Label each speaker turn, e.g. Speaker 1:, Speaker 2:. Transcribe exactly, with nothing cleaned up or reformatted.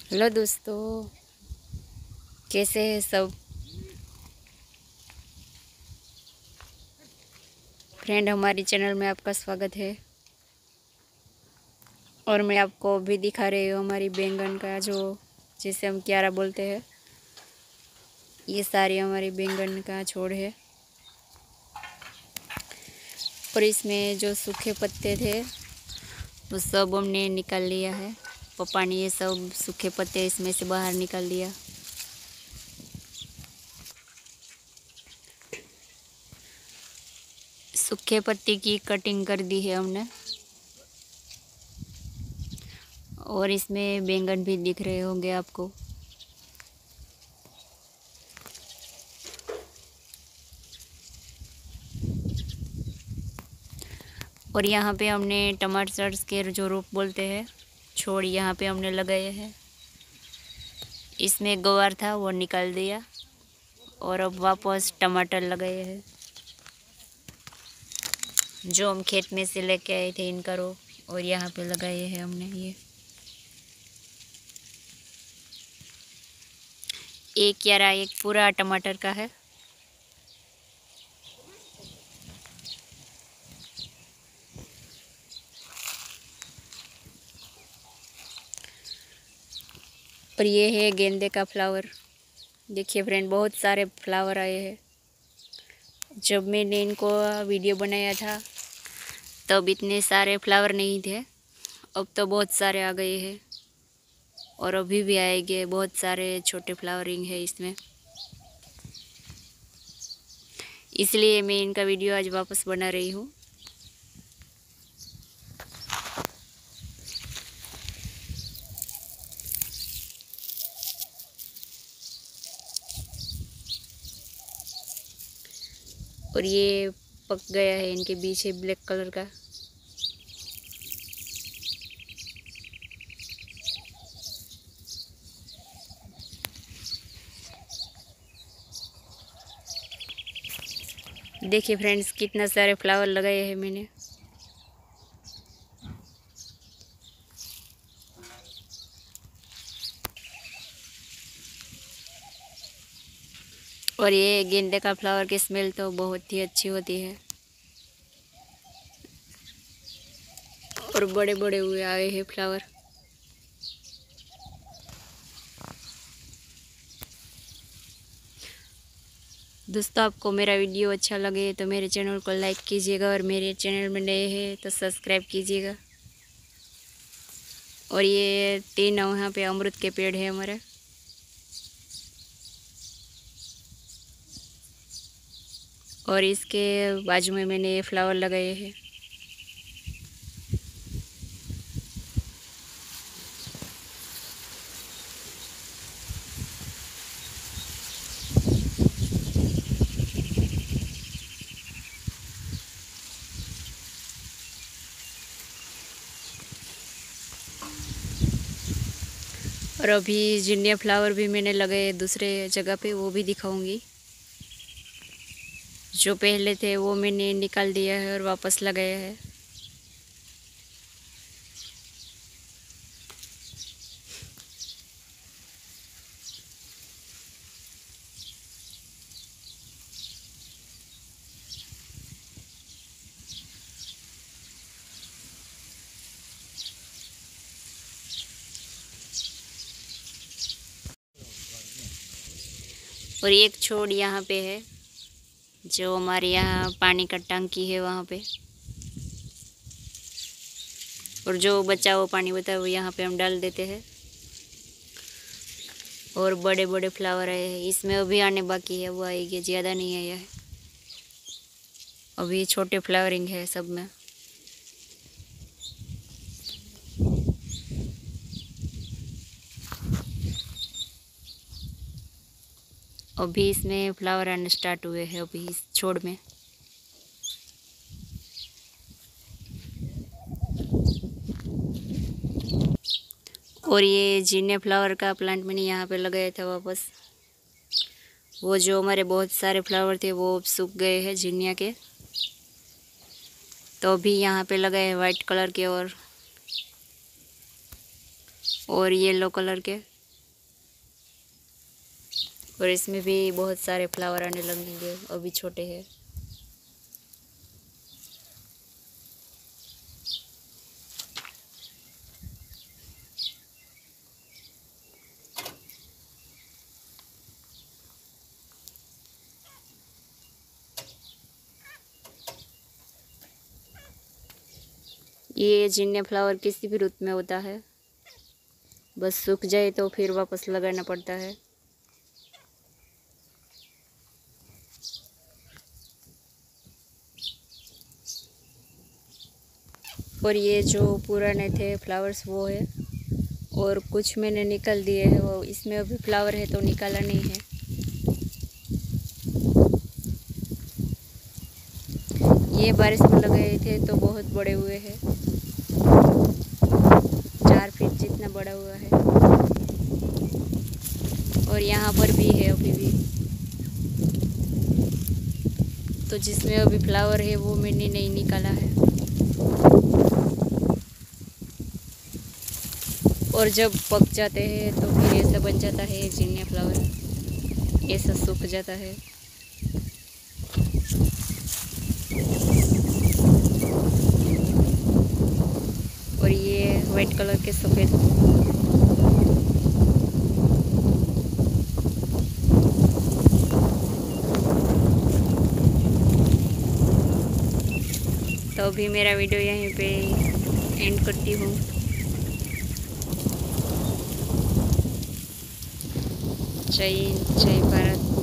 Speaker 1: Hello दोस्तों, कैसे हैं सब फ्रेंड। हमारी चैनल में आपका स्वागत है। और मैं आपको अभी दिखा रही हूँ हमारी बैंगन का, जो जिसे हम क्यारा बोलते हैं। ये सारी हमारी बैंगन का छोड़ है और इसमें जो सूखे पत्ते थे वो सब हमने निकाल लिया है। पापा ने ये सब सूखे पत्ते इसमें से बाहर निकाल दिया। सूखे पत्ते की कटिंग कर दी है हमने और इसमें बैंगन भी दिख रहे होंगे आपको। और यहाँ पे हमने टमाटर के जो रूप बोलते हैं छोड़, यहाँ पे हमने लगाए हैं। इसमें गवार था वो निकाल दिया और अब वापस टमाटर लगाए हैं, जो हम खेत में से लेके आए थे इनका रूप, और यहाँ पे लगाए हैं हमने। ये एक क्यारा एक पूरा टमाटर का है। और ये है गेंदे का फ्लावर। देखिए फ्रेंड, बहुत सारे फ्लावर आए हैं। जब मैंने इनको वीडियो बनाया था तब इतने सारे फ्लावर नहीं थे, अब तो बहुत सारे आ गए हैं और अभी भी आएंगे। बहुत सारे छोटे फ्लावरिंग है इसमें, इसलिए मैं इनका वीडियो आज वापस बना रही हूँ। और ये पक गया है, इनके बीच है ब्लैक कलर का। देखिए फ्रेंड्स, कितना सारे फ्लावर लगाए हैं मैंने। और ये गेंदे का फ्लावर की स्मेल तो बहुत ही अच्छी होती है। और बड़े बड़े हुए आए हैं फ्लावर। दोस्तों, आपको मेरा वीडियो अच्छा लगे तो मेरे चैनल को लाइक कीजिएगा और मेरे चैनल में नए हैं तो सब्सक्राइब कीजिएगा। और ये तीन यहाँ पे अमरूद के पेड़ है हमारे। और इसके बाजू में मैंने ये फ्लावर लगाए हैं। और अभी जिनिया फ्लावर भी मैंने लगाए दूसरे जगह पे, वो भी दिखाऊंगी। जो पहले थे वो मैंने निकाल दिया है और वापस लगाया है। और एक छोड़ यहाँ पे है, जो हमारे यहाँ पानी का टंकी है वहाँ पे। और जो बचा हुआ पानी होता है वो यहाँ पे हम डाल देते हैं। और बड़े बड़े फ्लावर आए हैं, इसमें अभी आने बाकी है, वो आएगी, ज़्यादा नहीं आया है। अभी छोटे फ्लावरिंग है सब में। अभी इसमें फ्लावर आने स्टार्ट हुए हैं अभी इस छोड़ में। और ये जीने फ्लावर का प्लांट मैंने यहाँ पे लगाया था वापस। वो जो हमारे बहुत सारे फ्लावर थे वो सूख गए हैं जीनिया के, तो अभी यहाँ पे लगाए हैं वाइट कलर के और और येलो कलर के। और इसमें भी बहुत सारे फ्लावर आने लगेंगे, अभी छोटे हैं। ये जिन्ने फ्लावर किसी भी रुत में होता है, बस सूख जाए तो फिर वापस लगाना पड़ता है। और ये जो पुराने थे फ्लावर्स वो है, और कुछ मैंने निकाल दिए हैं, वो इसमें अभी फ्लावर है तो निकाला नहीं है। ये बारिश में लगाए थे तो बहुत बड़े हुए हैं, चार फीट जितना बड़ा हुआ है। और यहाँ पर भी है अभी भी, तो जिसमें अभी फ्लावर है वो मैंने नहीं निकाला है। और जब पक जाते हैं तो फिर ऐसा बन जाता है जिन्ने फ्लावर, ऐसा सूख जाता है। और ये वाइट कलर के सफ़ेद, तो अभी मेरा वीडियो यहीं पे एंड करती हूँ। जय हिंद, जय भारत।